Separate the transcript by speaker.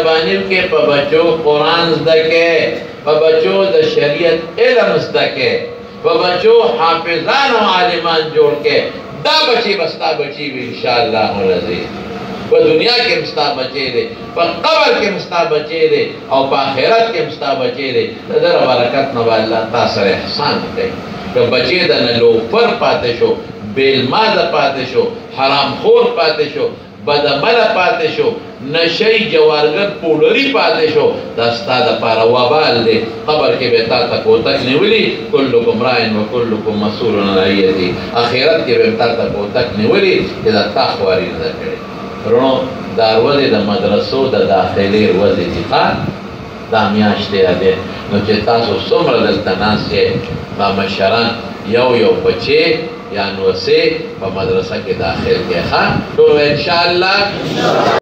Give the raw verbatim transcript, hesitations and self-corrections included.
Speaker 1: बानिव के प बच्चों कुरान ज़दके, प बच्चों द शरीयत इल्म ज़दके, प बच्चों हाफिज़ान और आलिमान जोड़ के दा बची बस्ता बची भी इंशाअल्लाह अज़ीज़ व दुनिया के मस्ता बचे दे, पर कब्र के मस्ता बचे दे और पाखिरत के मस्ता बचे दे। दर बरकत नवा अल्लाह तासर एहसान दे कि बचे द न लोफर पाते शो, बेलमाज पाते शो, हराम खोर पाते शो, बदमल पाते शो, नशई जवारगर पुडरी पाते शो। दस्ता द पारा वबाल दे कब्र के बेता तक हो तक निवली कुल्लुकुम राइन व कुल्लुकुम मसूलुन अन रइयती। आखिरत के बेता तक हो तक निवली इदा तखवारी नजर करे रणो दारवज़े द मदरसो द दाखिले वज़े दिखा दामियाश्ते आदे नो तासो सोमर दल्ता नासे बामशरान यौ यौ बच्चे या नुसे व मदरसा के दाखिल के खा तो इंशाअल्लाह